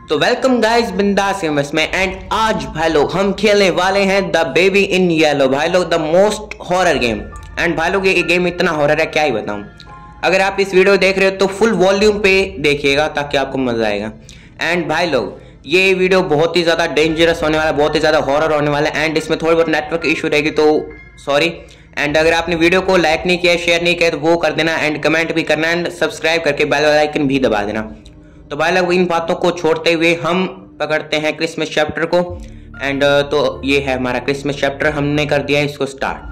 तो welcome guys Bindaas gamers में। And आज भाई लोग हम खेलने वाले हैं द बेबी इन येलो। भाई लोग the most horror game. And भाई लोग ये गेम इतना हॉरर है क्या ही बताऊं। अगर आप इस वीडियो देख रहे हो तो फुल वॉल्यूम पे देखिएगा ताकि आपको मजा आएगा। एंड भाई लोग ये वीडियो बहुत ही ज़्यादा डेंजरस होने वाला है, बहुत ही ज़्यादा हॉरर होने वाला है। एंड इसमें थोड़ी बहुत नेटवर्क इशू रहेगी तो सॉरी। एंड अगर आपने वीडियो को लाइक नहीं किया, शेयर नहीं किया तो वो कर देना। एंड कमेंट भी करना एंड सब्सक्राइब करके बेल आइकन भी दबा देना। तो भाई लोग इन बातों को छोड़ते हुए हम पकड़ते हैं क्रिसमस चैप्टर को। एंड तो ये है हमारा क्रिसमस चैप्टर, हमने कर दिया है इसको स्टार्ट।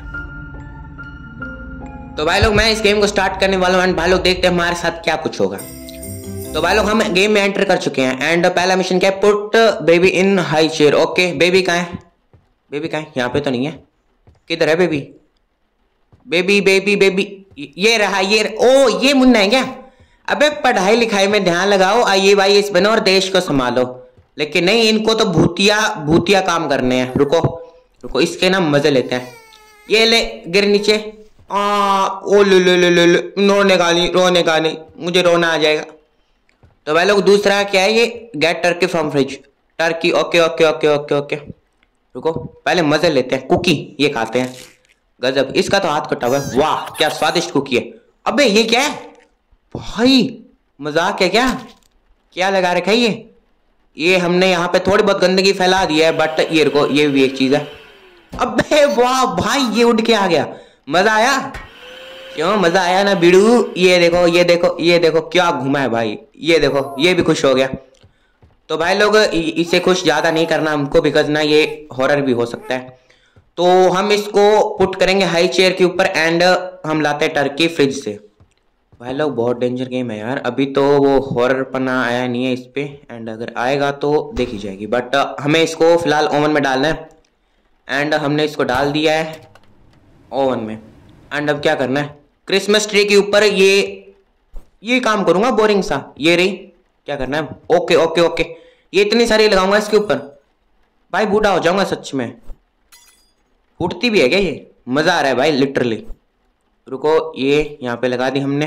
तो भाई लोग मैं इस गेम को स्टार्ट करने वाला हूँ। एंड भाई लोग देखते हैं हमारे साथ क्या कुछ होगा। तो भाई लोग हम गेम में एंटर कर चुके हैं। एंड पहला मिशन क्या है, put baby in high chair. Okay baby कहाँ है, बेबी कहाँ है? यहाँ पे तो नहीं है। किधर है बेबी? बेबी बेबी बेबी ये रहा, ओ ये मुन्ना है क्या? अबे पढ़ाई लिखाई में ध्यान लगाओ, IAS बनो और देश को संभालो। लेकिन नहीं, इनको तो भूतिया भूतिया काम करने हैं। रुको रुको, इसके ना मजे लेते हैं। ये ले गिर नीचे। ओ ले रोने का नहीं, मुझे रोना आ जाएगा। तो भाई लोग दूसरा क्या है, ये get turkey from fridge. Turkey okay okay okay okay okay. रुको पहले मजे लेते हैं, कुकी ये खाते हैं। गजब, इसका तो हाथ कटा हुआ है। वाह क्या स्वादिष्ट कुकी है। अबे ये क्या है भाई, मजाक है क्या? क्या लगा रखा है ये हमने यहाँ पे थोड़ी बहुत गंदगी फैला दी है। बट ये रुको, ये भी एक चीज है। अबे वाह भाई, ये उड़ के आ गया। मजा आया? क्यों मजा आया ना बिड़ू? ये देखो ये देखो ये देखो क्या घुमा है भाई। ये देखो ये भी खुश हो गया। तो भाई लोग इसे खुश ज्यादा नहीं करना हमको, बिकॉज ना ये हॉरर भी हो सकता है। तो हम इसको पुट करेंगे हाई चेयर के ऊपर। एंड हम लाते हैं टर्की फ्रिज से। भाई लोग बहुत डेंजर गेम है यार। अभी तो वो हॉरर पना आया नहीं है इस पे। एंड अगर आएगा तो देखी जाएगी। बट हमें इसको फिलहाल ओवन में डालना है। एंड हमने इसको डाल दिया है ओवन में। एंड अब क्या करना है, क्रिसमस ट्री के ऊपर ये काम करूंगा बोरिंग सा। ये रही, क्या करना है? ओके ओके ओके, ये इतनी सारी लगाऊंगा इसके ऊपर। भाई बूढ़ा हो जाऊंगा सच में। फूटती भी है क्या ये? मजा आ रहा है भाई लिटरली। रुको ये यहाँ पे लगा दी हमने।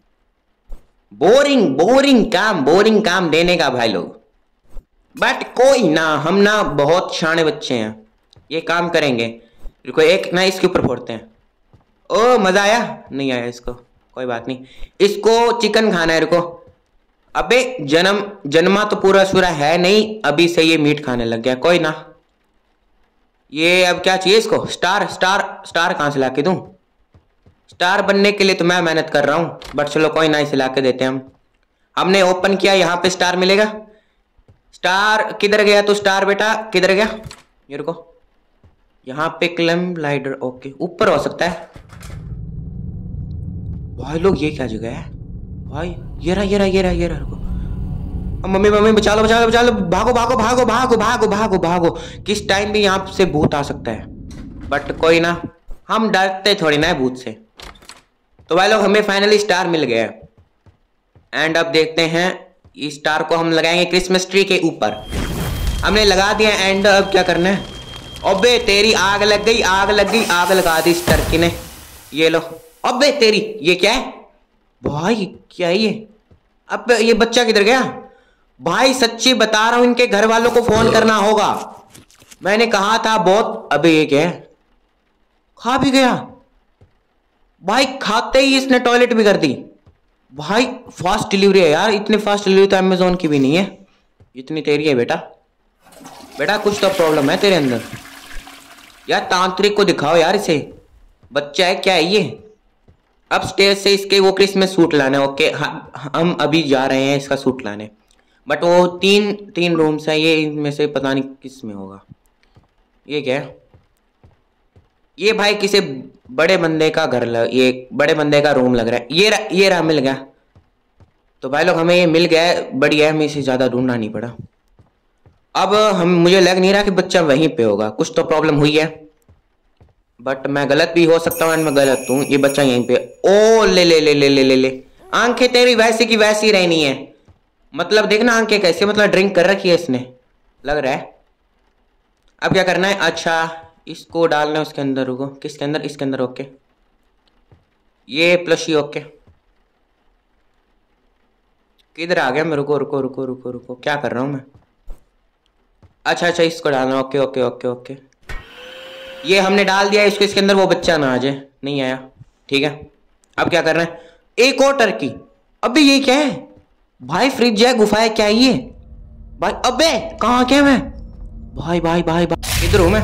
बोरिंग काम देने का भाई लोग। बट कोई ना, हम ना बहुत शाणे बच्चे हैं, ये काम करेंगे। रुको एक ना इसके ऊपर फोड़ते हैं। ओ मजा आया? नहीं आया इसको, कोई बात नहीं। इसको चिकन खाना है। रुको अबे जन्मा तो पूरा सूरा है नहीं, अभी से ये मीट खाने लग गया। कोई ना, ये अब क्या चाहिए इसको? स्टार कहाँ से ला के दूं? स्टार बनने के लिए तो मैं मेहनत कर रहा हूँ। बट चलो कोई ना, इसे ला के देते हैं हम। हमने ओपन किया, यहाँ पे स्टार मिलेगा। स्टार किधर गया? तो स्टार बेटा किधर गया? ये रुको, यहाँ पे क्लेम लाइडर। ओके ऊपर हो सकता है। भाई लोग ये क्या जगह है भाई? ये रहा। रुको मम्मी बचा लो भागो। किस टाइम भी यहाँ से भूत आ सकता है। बट कोई ना, हम डरते थोड़ी ना है भूत से। तो भाई लोग हमें फाइनली स्टार मिल गया। एंड अब देखते हैं इस स्टार को हम लगाएंगे क्रिसमस ट्री के ऊपर। हमने लगा दिया। एंड अब क्या करना है? अबे तेरी आग लग गई, आग लगा दी इस टर्की ने। ये लो। अबे तेरी, ये क्या है भाई? क्या है ये? अब ये बच्चा किधर गया भाई? सच्ची बता रहा हूं, इनके घर वालों को फोन करना होगा। मैंने कहा था बहुत। अबे ये क्या है? खा भी गया भाई। खाते ही इसने टॉयलेट भी कर दी भाई। फास्ट डिलीवरी है यार, इतनी फास्ट डिलीवरी तो अमेजोन की भी नहीं है इतनी तेरी है बेटा। कुछ तो प्रॉब्लम है तेरे अंदर यार। तांत्रिक को दिखाओ यार इसे, बच्चा है क्या है ये? अब स्टेज से इसके वो क्रिसमस सूट लाना है। ओके हम अभी जा रहे हैं इसका सूट लाने। बट वो तीन रूम्स है, ये इनमें से पता नहीं किस में होगा। ये क्या है? ये भाई किसी बड़े बंदे का घर ये बड़े बंदे का रूम लग रहा है। ये रहा मिल गया। तो भाई लोग हमें ये मिल गया है, बढ़िया है। हमें इसे ज्यादा ढूंढना नहीं पड़ा। अब मुझे लग नहीं रहा कि बच्चा वहीं पे होगा, कुछ तो प्रॉब्लम हुई है। बट मैं गलत भी हो सकता हूँ। एंड मैं गलत हूँ, ये बच्चा यहीं पे। ओ ले आंखें तेरी वैसी की वैसी रहनी है। मतलब देखना आंखें कैसे, मतलब ड्रिंक कर रखी है इसने लग रहा है। अब क्या करना है? अच्छा इसको डालना है उसके अंदर। रुको किसके अंदर? इसके अंदर। ओके ये प्लशी। ओके किधर आ गया मैं? रुको रुको रुको रुको रुको, क्या कर रहा हूँ मैं? अच्छा अच्छा, इसको डालना। ओके ओके ओके ओके, ये हमने डाल दिया इसको, इसके अंदर वो बच्चा ना आ जाए। नहीं आया, ठीक है। अब क्या करना है? एक और टर्की। अबे ये क्या है भाई? फ्रिज है, गुफा है, क्या है ये भाई? अबे कहाँ क्या मैं भाई? भाई भाई भाई इधर हूं मैं।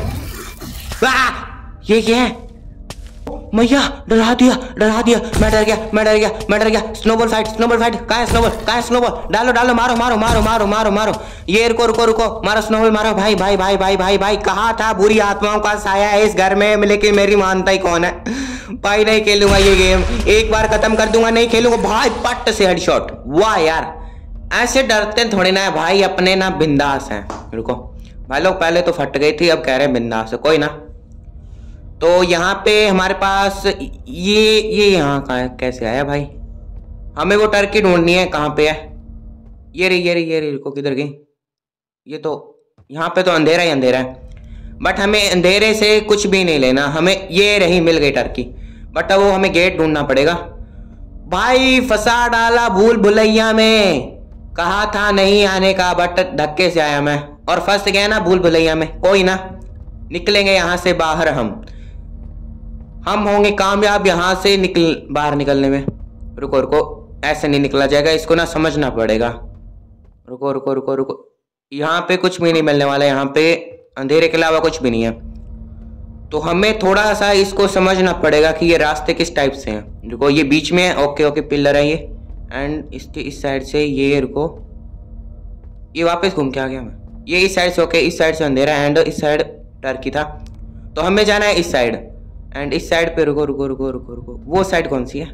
ये क्या है? मैया डरा दिया डरा दिया, मैं डर गया मैं डर गया मैं डर गया। स्नोबॉल फाइट, स्नोबॉल फाइट, कहाँ है स्नोबॉल? कहाँ है स्नोबॉल? डालो डालो, मारो मारो मारो मारो मारो मारो। ये रुको रुको रुको, मारो स्नोबॉल मारो। भाई भाई भाई भाई भाई भाई, कहाँ था? बुरी आत्माओं का साया है इस घर में, लेकिन मेरी मानता ही कौन है भाई? नहीं खेलूंगा ये गेम, एक बार खत्म कर दूंगा, नहीं खेलूंगा भाई। पट से हेडशॉट। वाह यार, ऐसे डरते थोड़ी ना है भाई, अपने ना बिंदास हैं। रुको भाई लोग, पहले तो फट गई थी, अब कह रहे हैं बिंदास है, कोई ना। तो यहाँ पे हमारे पास ये यहाँ कहाँ है? कैसे आया भाई? हमें वो टर्की ढूंढनी है, कहाँ पे है? ये रही ये रही ये रही। रुको, किधर गई ये? तो यहाँ पे तो अंधेरा ही अंधेरा है, बट हमें अंधेरे से कुछ भी नहीं लेना। हमें ये रही, मिल गई टर्की, बट अब वो हमें गेट ढूंढना पड़ेगा। भाई फंसा डाला भूल भुलैया में, कहा था नहीं आने का, बट धक्के से आया मैं और फंस गया ना भूल भुलैया में। कोई ना, निकलेंगे यहाँ से बाहर। हम होंगे कामयाब यहाँ से बाहर निकलने में। रुको रुको, ऐसे नहीं निकला जाएगा, इसको ना समझना पड़ेगा। रुको रुको रुको रुको, यहाँ पे कुछ भी नहीं मिलने वाला, यहाँ पे अंधेरे के अलावा कुछ भी नहीं है। तो हमें थोड़ा सा इसको समझना पड़ेगा कि ये रास्ते किस टाइप से हैं। रुको, ये बीच में है, ओके ओके, पिलर है ये, एंड इसके इस साइड से ये। रुको, ये वापस घूम के आ गया मैं। ये इस साइड से, ओके, इस साइड से अंधेरा है एंड इस साइड टर्की था, तो हमें जाना है इस साइड एंड इस साइड पे। रुको रुको रुको रुको रुको, वो साइड कौन सी है?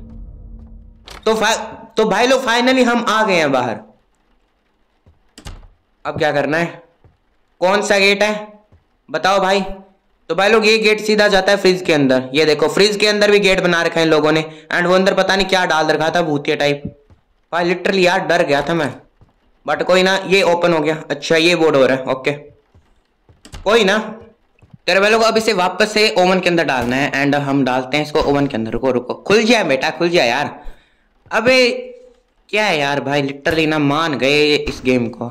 तो भाई लोग फाइनली हम आ गए हैं बाहर। अब क्या करना है? कौन सा गेट है बताओ भाई? तो भाई लोग ये गेट सीधा जाता है फ्रिज के अंदर। ये देखो, फ्रिज के अंदर भी गेट बना रखा है इन लोगों ने, एंड वो अंदर पता नहीं क्या डाल रखा था, भूतिया टाइप। भाई लिटरली यार डर गया था मैं, बट कोई ना, ये ओपन हो गया। अच्छा, ये बोर्ड हो रहा है, ओके कोई ना। तेरे भाई लोग अब इसे वापस से ओवन के अंदर डालना है, एंड हम डालते हैं इसको ओवन के अंदर। रुको रुको, खुल जाए बेटा, खुल जाए यार। अबे क्या है यार भाई, लिटरली ना मान गए इस गेम को।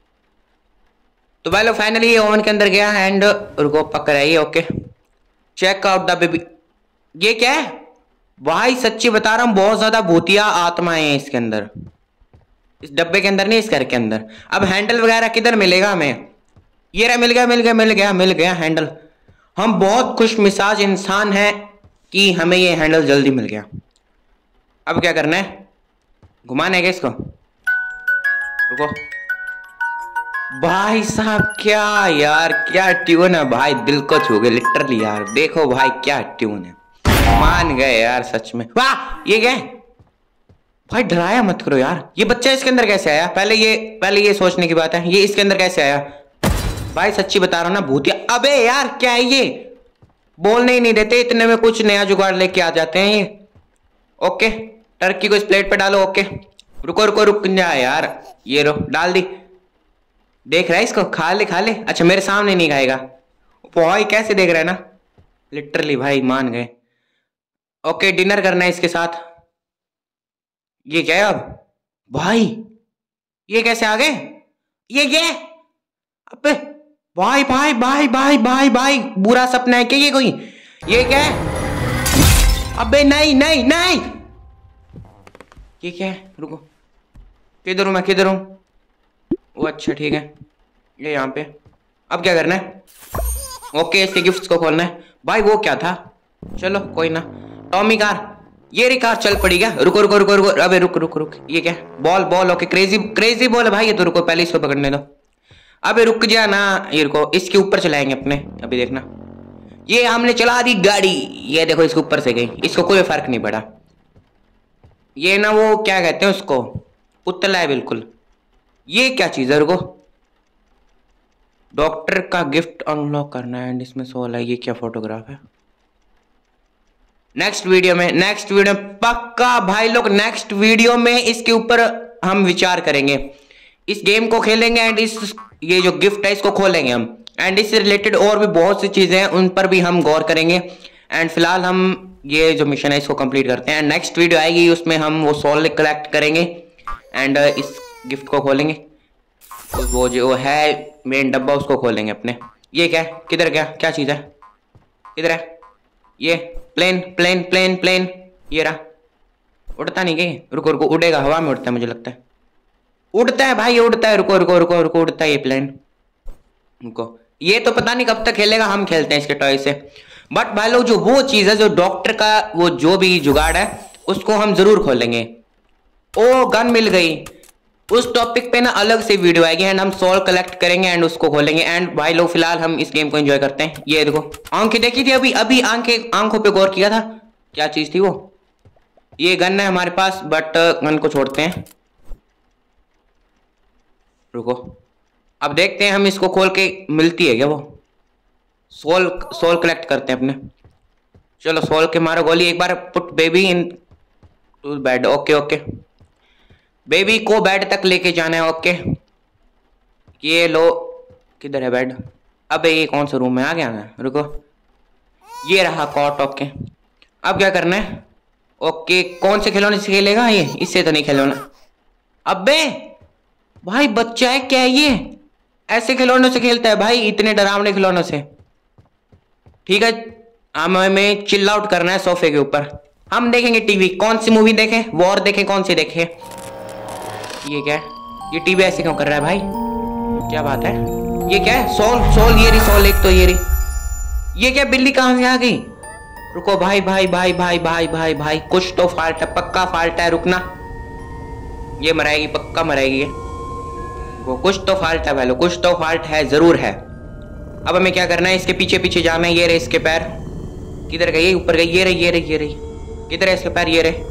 तो भाई लोग फाइनली ये ओवन के अंदर गया एंड रुको, पकड़ है ये, okay. Check out the baby. ये क्या है भाई? सच्ची बता रहा हूँ, बहुत ज्यादा भूतिया आत्माएं हैं इसके अंदर, इस डब्बे के अंदर नहीं, इस घर के अंदर। अब हैंडल वगैरह किधर मिलेगा हमें? ये रहा, मिल गया मिल गया मिल गया मिल गया हैंडल। हम बहुत खुश मिजाज इंसान हैं कि हमें ये हैंडल जल्दी मिल गया। अब क्या करना है? घुमाना है क्या इसको? रुको भाई साहब, क्या यार, क्या ट्यून है भाई, दिल को छू गए लिटरली यार। देखो भाई क्या ट्यून है, मान गए यार सच में। वाह, ये क्या है भाई? डराया मत करो यार। ये बच्चा इसके अंदर कैसे आया? पहले ये सोचने की बात है, ये इसके अंदर कैसे आया? भाई सच्ची बता रहा हूं ना, भूतिया। अबे यार क्या है ये? बोलने ही नहीं देते, इतने में कुछ नया जुगाड़ लेके आ जाते हैं ये। ओके, टर्की को इस प्लेट पे डालो, ओके। रुको रुको, रुक जा यार। ये रो, डाल दी। देख रहा है इसको? खा ले खा ले। अच्छा, मेरे सामने नहीं खाएगा भाई, कैसे देख रहा है ना, लिटरली भाई मान गए। ओके, डिनर करना है इसके साथ। ये क्या है अब भाई? ये कैसे आ गए? ये क्या है? अबे भाई भाई भाई भाई भाई भाई, बुरा सपना है क्या ये कोई? ये क्या है? अबे नहीं नहीं नहीं, ये क्या है? रुको, किधर हूं मैं, किधर हूं? वो अच्छा ठीक है, ये यहाँ पे। अब क्या करना है? ओके, इसके गिफ्ट्स को खोलना है। भाई वो क्या था? चलो कोई ना। टॉमी कार, ये रही कार, चल पड़ी क्या? रुको रुको रुको रुको, अबे रुक रुक रुक, ये क्या? Ball ball, okay, crazy crazy ball है भाई ये तो। रुको, पहले इसको पकड़ने दो। अबे रुक जा ना, ये रुको, इसके ऊपर चलाएंगे अपने। अभी देखना, ये हमने चला दी गाड़ी, ये देखो इसके ऊपर से गई, इसको कोई फर्क नहीं पड़ा। ये ना वो क्या कहते हैं उसको, पुतला है बिल्कुल। ये क्या चीज है? रुको, डॉक्टर का गिफ्ट अनलॉक करना है एंड इसमें 16 है। ये क्या फोटोग्राफ है? नेक्स्ट वीडियो में पक्का भाई लोग, नेक्स्ट वीडियो में इसके ऊपर हम विचार करेंगे, इस गेम को खेलेंगे एंड ये जो गिफ्ट है इसको खोलेंगे हम, एंड इससे रिलेटेड और भी बहुत सी चीजें हैं, उन पर भी हम गौर करेंगे। एंड फिलहाल हम ये जो मिशन है इसको कंप्लीट करते हैं। नेक्स्ट वीडियो आएगी, उसमें हम वो सोल कलेक्ट करेंगे एंड इस गिफ्ट को खोलेंगे, तो वो जो है मेन डब्बा उसको खोलेंगे अपने। ये क्या है, किधर गया, क्या चीज़ है, किधर है ये? प्लेन प्लेन प्लेन प्लेन, ये रहा। उड़ता नहीं गई, रुको रुको, उड़ेगा, हवा में उड़ता है मुझे लगता है, उड़ता है भाई, उड़ता है, रुको रुको रुको रुको, उड़ता है ये प्लेन, रुको। ये तो पता नहीं कब तक खेलेगा, हम खेलते हैं इसके टॉय से। बट भाई लोग जो वो चीज़ है जो डॉक्टर का वो जो भी जुगाड़ है उसको हम जरूर खोलेंगे। ओ गन मिल गई, उस टॉपिक पे ना अलग से वीडियो आएगी एंड हम सोल कलेक्ट करेंगे एंड उसको खोलेंगे। एंड भाई लोग फिलहाल हम इस गेम को एंजॉय करते हैं। ये देखो आंखें देखी थी अभी अभी, आंखों पे गौर किया था, क्या चीज थी वो? ये गन है हमारे पास, बट गन को छोड़ते हैं, रुको। अब देखते हैं हम इसको खोल के मिलती है क्या वो। सोल कलेक्ट करते हैं अपने, चलो सोल के मारो गोली एक बार। Put baby into bed, okay okay, baby को बेड तक लेके जाना है, ओके। ये लो, किधर है बेड? अबे ये कौन सा रूम में आ गया मैं, रुको। ये रहा कॉट, ओके। अब क्या करना है? ओके, कौन से खिलौने से खेलेगा ये? इससे तो नहीं खिलौना। अबे भाई बच्चा है क्या ये? ऐसे खिलौनों से खेलता है भाई, इतने डरावने खिलौनों से। ठीक है, हमें चिल आउट करना है सोफे के ऊपर। हम देखेंगे टीवी, कौन सी मूवी देखें, वॉर देखें, कौन सी देखें? ये क्या है? ये टीवी ऐसे क्यों कर रहा है भाई, क्या बात है? ये क्या है? सोल ये रही, सोल एक तो ये रही। ये क्या, बिल्ली कहां से आ गई? रुको भाई भाई भाई भाई भाई भाई भाई, कुछ तो फॉल्ट है, पक्का फॉल्ट है, रुकना। ये मराएगी, पक्का मराएगी। वो कुछ तो फॉल्ट है भाई, कुछ तो फॉल्ट है, जरूर है। अब हमें क्या करना है, इसके पीछे पीछे जाना है। ये रहे इसके पैर, किधर गई? ऊपर गई, ये रही ये रही ये रही। किधर है इसके पैर? ये रहे।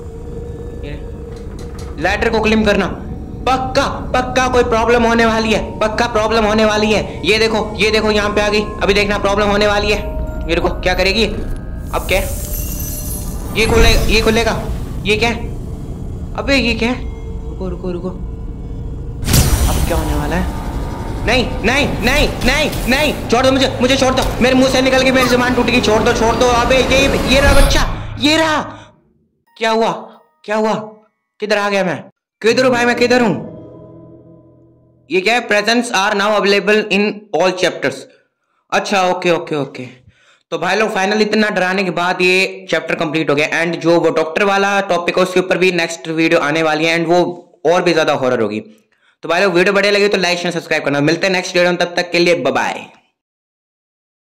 लैडर को क्लिम करना, पक्का पक्का कोई प्रॉब्लम होने वाली है, पक्का प्रॉब्लम होने वाली है। ये देखो यहाँ पे आ गई, अभी देखना प्रॉब्लम होने वाली है। ये देखो क्या करेगी अब, क्या ये खुलेगा, ये क्या है? अबे ये क्या है? रुको रुको रुको, अब क्या होने वाला है? नहीं नहीं नहीं नहीं नहीं, छोड़ दो मुझे छोड़ दो, मेरे मुंह से निकल के मेरी जुबान टूट गई, छोड़ दो। अबे ये रहा बच्चा, ये रहा। क्या हुआ, क्या हुआ? किधर आ गया मैं? किधर हूं भाई, मैं किधर हूं? ये क्या है? Presents are now available in all chapters. अच्छा ओके ओके ओके। तो भाई लोग फाइनल इतना डराने के बाद ये चैप्टर कंप्लीट हो गया। एंड जो वो डॉक्टर वाला टॉपिक है उसके ऊपर भी नेक्स्ट वीडियो आने वाली है एंड वो और भी ज्यादा हॉरर होगी। तो भाई लोग वीडियो बढ़िया लगी तो लाइक शेयर सब्सक्राइब करना। मिलते हैं नेक्स्ट वीडियो में, तब तक के लिए बाय बाय।